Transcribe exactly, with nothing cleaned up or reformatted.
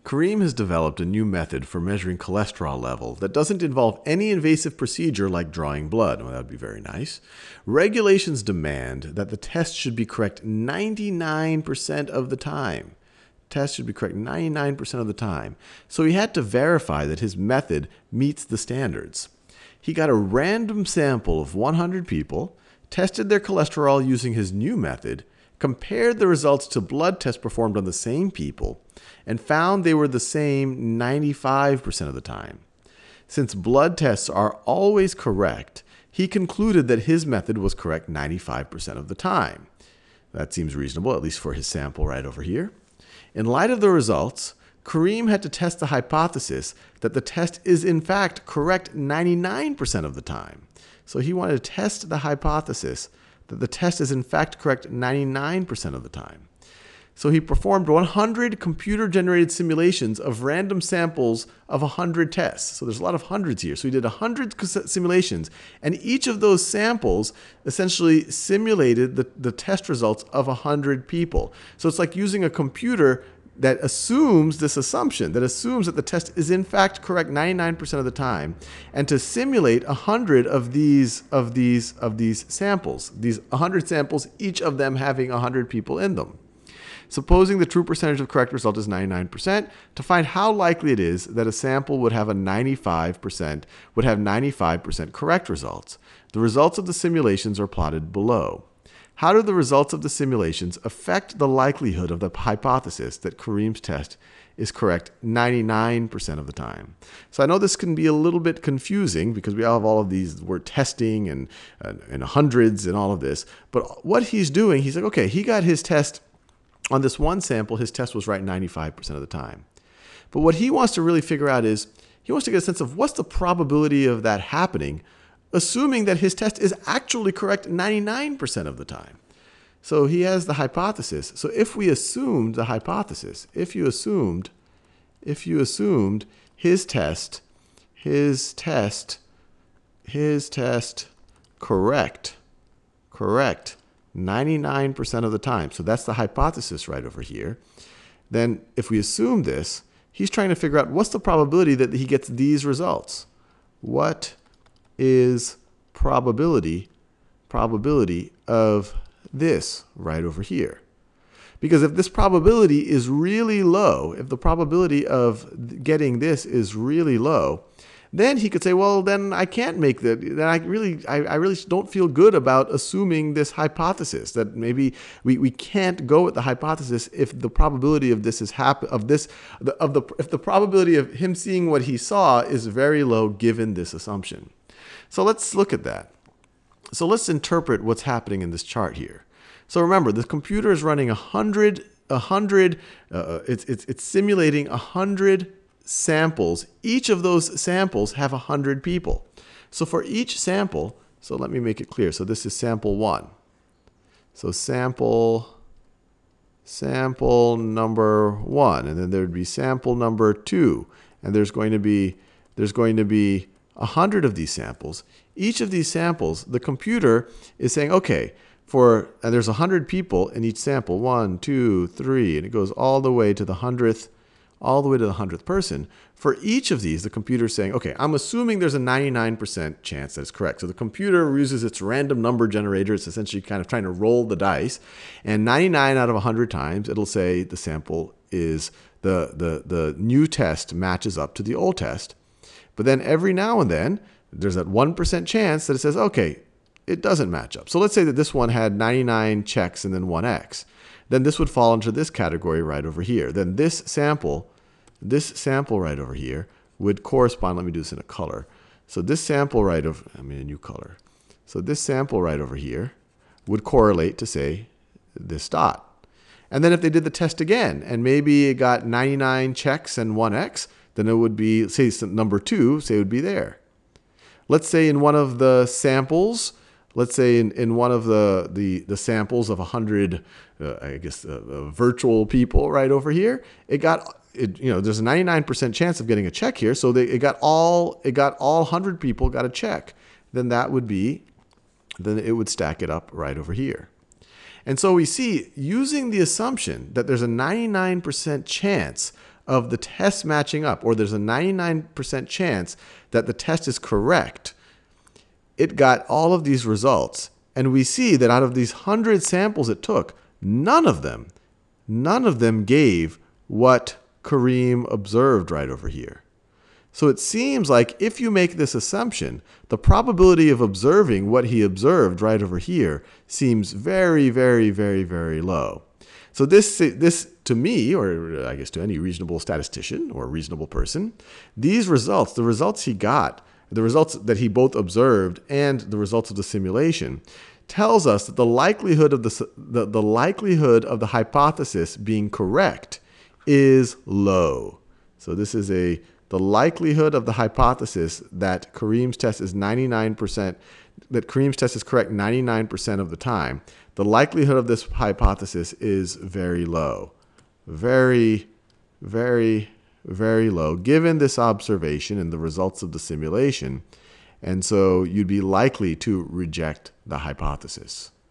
Kareem has developed a new method for measuring cholesterol level that doesn't involve any invasive procedure like drawing blood. Well, that would be very nice. Regulations demand that the test should be correct ninety-nine percent of the time. Test should be correct ninety-nine percent of the time. So he had to verify that his method meets the standards. He got a random sample of one hundred people, tested their cholesterol using his new method, compared the results to blood tests performed on the same people, and found they were the same ninety-five percent of the time. Since blood tests are always correct, he concluded that his method was correct ninety-five percent of the time. That seems reasonable, at least for his sample right over here. In light of the results, Kareem had to test the hypothesis that the test is in fact correct ninety-nine percent of the time. So he wanted to test the hypothesis that the test is in fact correct ninety-nine percent of the time. So he performed one hundred computer-generated simulations of random samples of one hundred tests. So there's a lot of hundreds here. So he did one hundred simulations, and each of those samples essentially simulated the, the test results of one hundred people. So it's like using a computer that assumes this assumption, that assumes that the test is in fact correct ninety-nine percent of the time, and to simulate one hundred of these, of these, of these samples, these one hundred samples, each of them having one hundred people in them. Supposing the true percentage of correct result is ninety-nine percent, to find how likely it is that a sample would have a ninety-five percent, would have ninety-five percent correct results. The results of the simulations are plotted below. How do the results of the simulations affect the likelihood of the hypothesis that Kareem's test is correct ninety-nine percent of the time? So I know this can be a little bit confusing because we have all of these, we're testing and, uh, and hundreds and all of this. But what he's doing, he's like, okay, he got his test on this one sample, his test was right ninety-five percent of the time. But what he wants to really figure out is, he wants to get a sense of what's the probability of that happening, assuming that his test is actually correct ninety-nine percent of the time. So he has the hypothesis. So if we assumed the hypothesis, if you assumed, if you assumed his test, his test, his test correct, correct, ninety-nine percent of the time. So that's the hypothesis right over here. Then if we assume this, he's trying to figure out what's the probability that he gets these results. What is probability, probability of this right over here? Because if this probability is really low, if the probability of getting this is really low, then he could say, well, then I can't make that. Then I really, I, I really don't feel good about assuming this hypothesis that maybe we, we can't go with the hypothesis if the probability of this is happen of this of the if the probability of him seeing what he saw is very low given this assumption. So let's look at that. So let's interpret what's happening in this chart here. So remember, the computer is running a hundred, a hundred. Uh, it's it's it's simulating a hundred samples. Each of those samples have a hundred people. So for each sample, so let me make it clear. So this is sample one. So sample, sample number one, and then there would be sample number two, and there's going to be there's going to be a hundred of these samples. Each of these samples, the computer is saying, okay, for and there's a hundred people in each sample, one, two, three, and it goes all the way to the hundredth. all the way to the hundredth person. For each of these, the computer is saying, okay, I'm assuming there's a ninety-nine percent chance that it's correct. So the computer uses its random number generator. It's essentially kind of trying to roll the dice. And ninety-nine out of one hundred times, it'll say the sample is, the, the, the new test matches up to the old test. But then every now and then, there's that one percent chance that it says, okay, it doesn't match up. So let's say that this one had ninety-nine checks and then one X. Then this would fall into this category right over here. Then this sample This sample right over here would correspond, let me do this in a color. So this sample right over, I mean a new color. So this sample right over here would correlate to, say, this dot. And then if they did the test again, and maybe it got ninety-nine checks and one X, then it would be, say, number two, say it would be there. Let's say in one of the samples, let's say in, in one of the, the, the samples of one hundred, uh, I guess, uh, uh, virtual people right over here, it got, it, you know, there's a ninety-nine percent chance of getting a check here. So they, it got all, it got all one hundred people got a check. Then that would be, then it would stack it up right over here. And so we see, using the assumption that there's a ninety-nine percent chance of the test matching up, or there's a ninety-nine percent chance that the test is correct, it got all of these results. And we see that out of these one hundred samples it took, none of them, none of them gave what Kareem observed right over here. So it seems like if you make this assumption, the probability of observing what he observed right over here seems very, very, very, very low. So this, this to me, or I guess to any reasonable statistician or reasonable person, these results, the results he got, the results that he both observed and the results of the simulation, tells us that the likelihood of the, the, the likelihood of the hypothesis being correct is low. So this is a the likelihood of the hypothesis that Kareem's test is ninety-nine percent, that Kareem's test is correct ninety-nine percent of the time. The likelihood of this hypothesis is very low. Very, very, very low, given this observation and the results of the simulation. And so you'd be likely to reject the hypothesis.